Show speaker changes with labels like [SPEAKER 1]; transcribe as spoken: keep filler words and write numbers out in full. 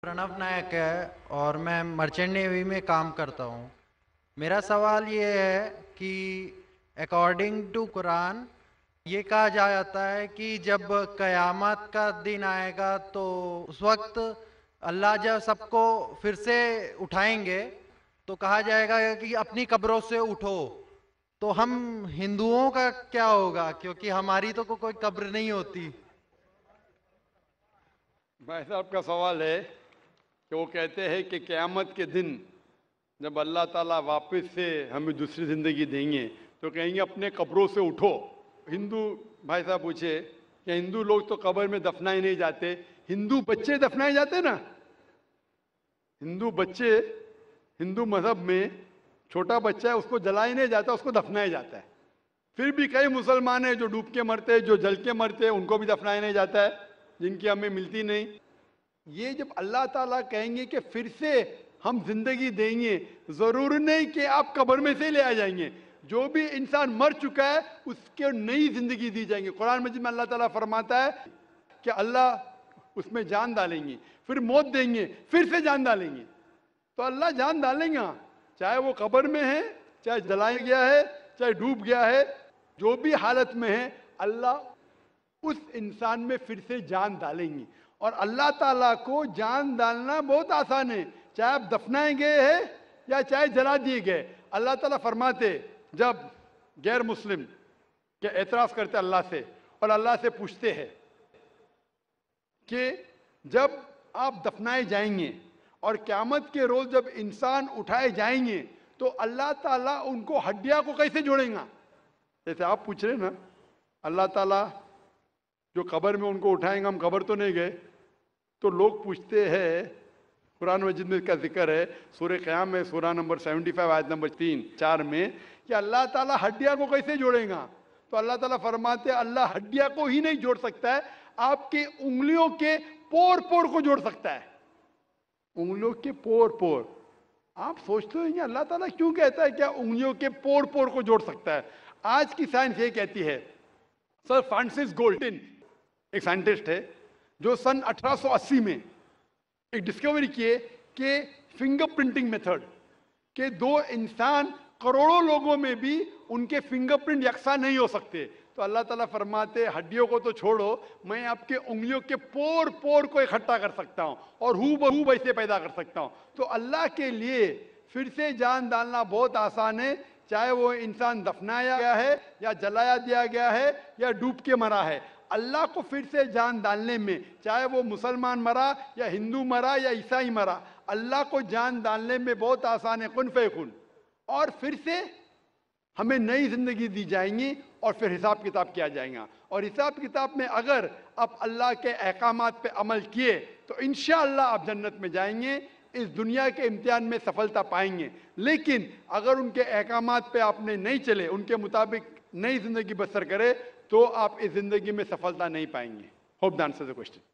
[SPEAKER 1] प्रणव नायक है और मैं मर्चेंट नेवी में काम करता हूँ। मेरा सवाल ये है कि अकॉर्डिंग टू कुरान ये कहा जाता है कि जब कयामत का दिन आएगा तो उस वक्त अल्लाह जब सबको फिर से उठाएंगे तो कहा जाएगा कि अपनी कब्रों से उठो। तो हम हिंदुओं का क्या होगा, क्योंकि हमारी तो को, कोई कब्र नहीं होती।
[SPEAKER 2] भाई साहब का सवाल है कि वो कहते हैं कि क़यामत के दिन जब अल्लाह ताला वापस से हमें दूसरी ज़िंदगी देंगे तो कहेंगे अपने कब्रों से उठो। हिंदू भाई साहब पूछे कि हिंदू लोग तो कब्र में दफनाए नहीं जाते, हिंदू बच्चे दफनाए जाते ना। हिंदू बच्चे, हिंदू मज़हब में छोटा बच्चा है उसको जलाया नहीं जाता, उसको दफनाया जाता है। फिर भी कई मुसलमान हैं जो डूब के मरते हैं, जो जल के मरते हैं, उनको भी दफनाया नहीं जाता है, जिनकी हमें मिलती नहीं। ये जब अल्लाह ताला कहेंगे कि फिर से हम जिंदगी देंगे, जरूर नहीं कि आप कब्र में से ले आ जाएंगे। जो भी इंसान मर चुका है उसके नई जिंदगी दी जाएंगे। कुरान मजीद में अल्लाह ताला फरमाता है कि अल्लाह उसमें जान डालेंगे, फिर मौत देंगे, फिर से जान डालेंगे। तो अल्लाह जान डालेंगे, चाहे वो कब्र में है, चाहे जलाया गया है, चाहे डूब गया है, जो भी हालत में है अल्लाह उस इंसान में फिर से जान डालेंगे। और अल्लाह ताला को जान डालना बहुत आसान है, चाहे आप दफनाए गए हैं या चाहे जला दिए गए। अल्लाह ताला फरमाते जब गैर मुस्लिम के एतराज़ करते अल्लाह से और अल्लाह से पूछते हैं कि जब आप दफनाए जाएंगे और क़यामत के रोज़ जब इंसान उठाए जाएंगे तो अल्लाह ताला उनको हड्डियां को कैसे जोड़ेगा। जैसे आप पूछ रहे ना, अल्लाह ताला जो कब्र में उनको उठाएंगे, हम कब्र तो नहीं गए। तो लोग पूछते हैं, कुरान मजीद में इसका जिक्र है सूरह क़याम में, सूरह नंबर पचहत्तर आयत नंबर तीन चार में, कि अल्लाह ताला हड्डियां को कैसे जोड़ेगा। तो अल्लाह ताला फरमाते हैं अल्लाह हड्डियां को ही नहीं जोड़ सकता है, आपकी उंगलियों के पोर पोर को जोड़ सकता है। उंगलियों के पोर पोर। आप सोचते हो अल्लाह ताला क्यों कहता है क्या उंगलियों के पोर पोर को जोड़ सकता है। आज की साइंस ये कहती है, सर फ्रांसिस गोल्टिन एक साइंटिस्ट है जो सन अठारह सौ अस्सी में एक डिस्कवरी किए कि फिंगर प्रिंटिंग मेथड के दो इंसान करोड़ों लोगों में भी उनके फिंगरप्रिंट यकसा नहीं हो सकते। तो अल्लाह ताला फरमाते हड्डियों को तो छोड़ो, मैं आपके उंगलियों के पोर पोर को इकट्ठा कर सकता हूँ और हू बहू वैसे पैदा कर सकता हूँ। तो अल्लाह के लिए फिर से जान डालना बहुत आसान है, चाहे वो इंसान दफनाया गया है या जलाया दिया गया है या डूब के मरा है। अल्लाह को फिर से जान डालने में, चाहे वो मुसलमान मरा या हिंदू मरा या ईसाई मरा, अल्लाह को जान डालने में बहुत आसान है, कुन फयकुन। और फिर से हमें नई जिंदगी दी जाएंगी और फिर हिसाब किताब किया जाएगा। और हिसाब किताब में अगर आप अल्लाह के अहकामात पे अमल किए तो इंशाअल्लाह आप जन्नत में जाएंगे, इस दुनिया के इम्तिहान में सफलता पाएंगे। लेकिन अगर उनके अहकामात पे आपने नहीं चले, उनके मुताबिक नई जिंदगी बसर करे, तो आप इस जिंदगी में सफलता नहीं पाएंगे। Hope the answer the question.